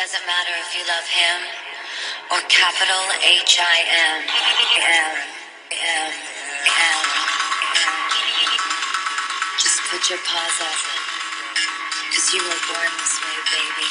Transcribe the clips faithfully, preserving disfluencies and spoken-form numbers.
doesn't matter if you love him or capital H I M. M. M. M. Just put your paws up, cause you were born this way, baby.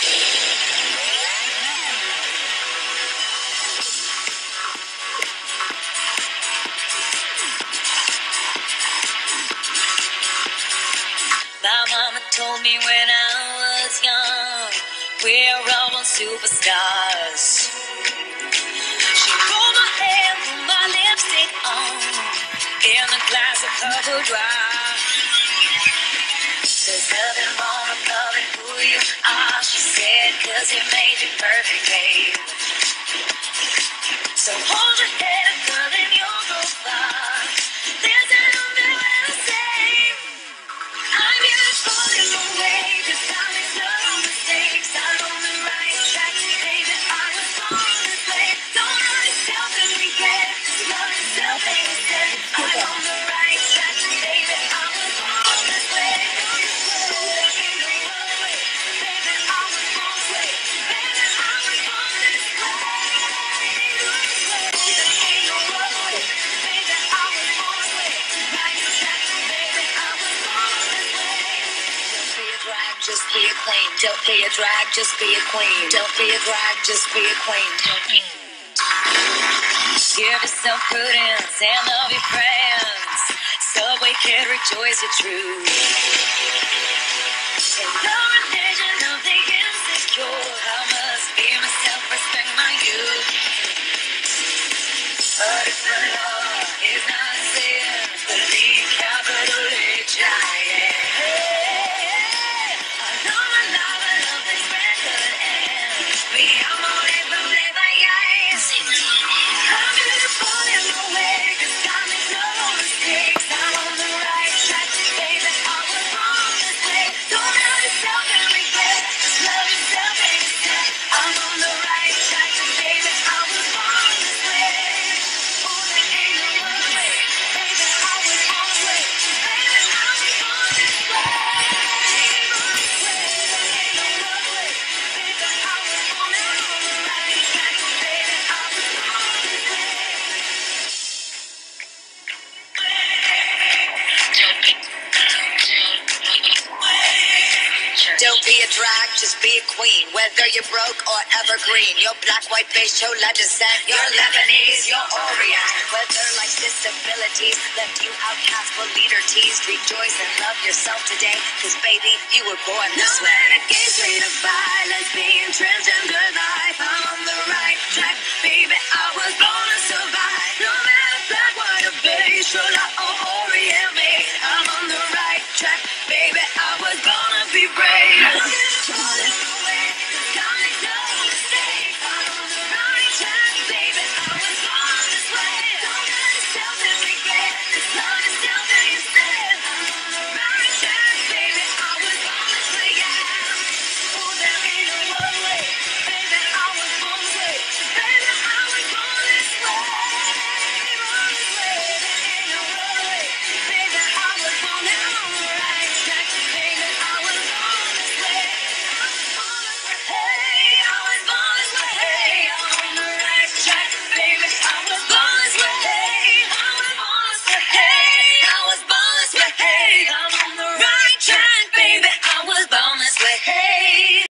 My mama told me when I was young, we're all superstars. She rolled my hair, put my lipstick on, in a glass of purple dry. There's nothing wrong with loving who you are, she said, cause he made you perfect, babe. So hold your head up, girl, and you'll go far. There's an umbrella same. I'm beautiful in my way, cause I make no mistakes. I'm on the right track, baby, I was born this way. Don't hurt yourself and regret, cause love yourself ain't instead. I'm on the right track, baby, I was born this way. Just be a queen. Don't be a drag, just be a queen. Don't be a drag, just be a queen. Give yourself prudence and love your friends. Subway kid, rejoice your truth. In the religion of the insecure, I must be myself, respect my youth. But if the law is not sin, believe capital H I M. Don't be a drag, just be a queen. Whether you're broke or evergreen, you're black, white, beige, chola descent, you're Lebanese, you're Orient. Whether life's disabilities left you outcast but leader teased, rejoice and love yourself today, cause baby, you were born this way. No matter gay, straight or bi, lesbian, transgender life, I'm on the right track, baby, I was born to survive. No matter black, white or beige, chola